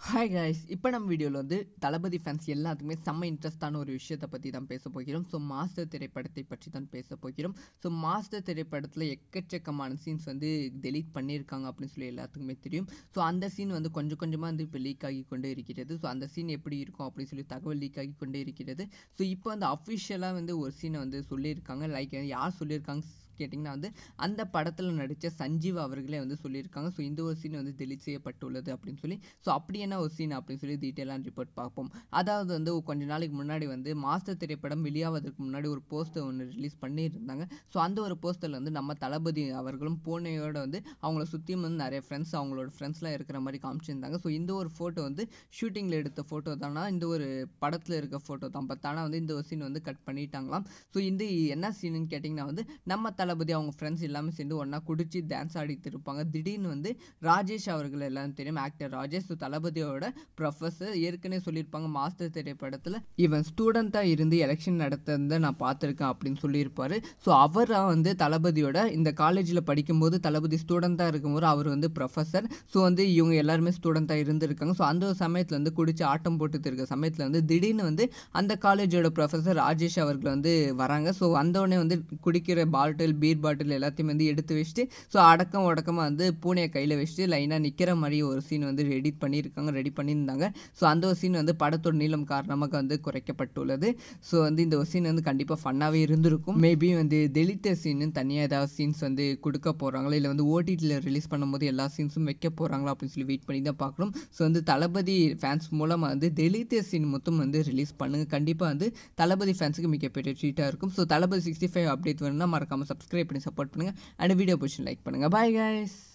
Hi guys, இப்போ நம்ம வீடியோவில் வந்து தளபதி ஃபேன்ஸ் எல்லாத்துக்குமே செம்ம இன்ட்ரெஸ்டான ஒரு விஷயத்தை பற்றி தான் பேச போகிறோம். ஸோ மாஸ்டர் திரைப்படத்தை பற்றி தான் பேச போகிறோம். ஸோ மாஸ்டர் திரைப்படத்தில் எக்கச்சக்கமான சீன்ஸ் வந்து டெலீட் பண்ணியிருக்காங்க அப்படின்னு சொல்லி எல்லாத்துக்குமே தெரியும். ஸோ அந்த சீன் வந்து கொஞ்சம் கொஞ்சமாக வந்து இப்போ லீக் ஆகி கொண்டே இருக்கிறது. ஸோ அந்த சீன் எப்படி இருக்கும் அப்படின்னு சொல்லி தகவல் லீக் ஆகி கொண்டே இருக்கிறது. ஸோ இப்போ வந்து அஃபிஷியலாக வந்து ஒரு சீனை வந்து சொல்லியிருக்காங்க. லைக் யார் சொல்லியிருக்காங்க கேட்டிங்கன்னா வந்து அந்த படத்தில் நடித்த சஞ்சீவ் அவர்களே வந்து சொல்லியிருக்காங்க. ஸோ இந்த ஒரு சீன் வந்து டெலிட் செய்யப்பட்டுள்ளது அப்படின்னு சொல்லி. ஸோ அப்படி என்ன ஒரு சீன் அப்படின்னு சொல்லி டீட்டெயிலான ரிப்போர்ட் பார்ப்போம். அதாவது வந்து கொஞ்ச நாளைக்கு முன்னாடி வந்து மாஸ்டர் திரைப்படம் வெளியாவதற்கு முன்னாடி ஒரு போஸ்டர் ஒன்று ரிலீஸ் பண்ணியிருந்தாங்க. ஸோ அந்த ஒரு போஸ்டரில் வந்து நம்ம தளபதி அவர்களும் பூனையோட வந்து அவங்கள சுற்றியும் வந்து நிறைய ஃப்ரெண்ட்ஸ் அவங்களோட ஃப்ரெண்ட்ஸ்லாம் இருக்கிற மாதிரி காமிச்சிருந்தாங்க. ஸோ இந்த ஒரு ஃபோட்டோ வந்து ஷூட்டிங்கில் எடுத்த ஃபோட்டோ தானா, இந்த ஒரு படத்தில் இருக்க ஃபோட்டோ தான். பட் ஆனால் வந்து இந்த ஒரு சீன் வந்து கட் பண்ணிட்டாங்களாம். ஸோ இந்த என்ன சீனுன்னு கேட்டிங்கன்னா வந்து நம்ம தளபதி அவங்க ஃப்ரெண்ட்ஸ் எல்லாமே சேர்ந்து ஒன்றா குடிச்சு டான்ஸ் ஆடிட்டு இருப்பாங்க. திடீர்னு வந்து ராஜேஷ் அவர்கள் எல்லாரும் தெரியும், ஆக்டர் ராஜேஷ். ஸோ தளபதியோட ப்ரொஃபஸர் ஏற்கனவே சொல்லியிருப்பாங்க மாஸ்டர் திரைப்படத்தில் இவன் ஸ்டூடெண்ட்டாக இருந்து எலெக்ஷன் நடத்துறதை நான் பார்த்துருக்கேன் அப்படின்னு சொல்லியிருப்பார். ஸோ அவராக வந்து தளபதியோட இந்த காலேஜில் படிக்கும்போது தளபதி ஸ்டூடெண்ட்டாக இருக்கும்போது அவர் வந்து ப்ரொஃபஸர். ஸோ வந்து இவங்க எல்லாருமே ஸ்டூடெண்ட்டாக இருந்திருக்காங்க. ஸோ அந்த ஒரு சமயத்தில் வந்து குடிச்சு ஆட்டம் போட்டுட்டு இருக்க சமயத்தில் வந்து திடீர்னு வந்து அந்த காலேஜோட ப்ரொஃபஸர் ராஜேஷ் அவர்கள் வந்து வராங்க. ஸோ வந்தோடனே வந்து குடிக்கிற பாட்டில் பீர் பாட்டில் எல்லாத்தையும் வந்து எடுத்து வச்சுட்டு ஸோ உடக்கமாக வந்து பூனையை கையில் வச்சுட்டு லைனாக நிற்கிற மாதிரி ஒரு சீன் வந்து ரெடி பண்ணியிருந்தாங்க. ஸோ அந்த ஒரு சீன் வந்து படத்தோட நீளம் காரணமாக வந்து குறைக்கப்பட்டுள்ளது. ஸோ வந்து இந்த ஒரு சீன் வந்து கண்டிப்பாக ஃபன்னாகவே இருந்திருக்கும். மேபி வந்து டெலிட்டட் சீனு தனியாக ஏதாவது சீன்ஸ் வந்து கொடுக்க போகிறாங்களா, இல்லை வந்து ஓடிடியில் ரிலீஸ் பண்ணும்போது எல்லா சீன்ஸும் வைக்க போகிறாங்களா அப்படின்னு சொல்லி வெயிட் பண்ணி தான் பார்க்கணும். ஸோ வந்து தளபதி ஃபேன்ஸ் மூலமாக வந்து டெலிட்டட் சீன் மொத்தம் வந்து ரிலீஸ் பண்ணுங்கள். கண்டிப்பாக வந்து தளபதி ஃபேன்ஸுக்கு மிகப்பெரிய ட்ரீட்டாக இருக்கும். ஸோ தளபதி 65 அப்டேட் வேணும்னா மறக்காமல் சப்ஸ்கிரைப் பண்ணி சப்போர்ட் பண்ணுங்கள். அண்ட் வீடியோ பிடிச்சி லைக் பண்ணுங்கள். Bye guys.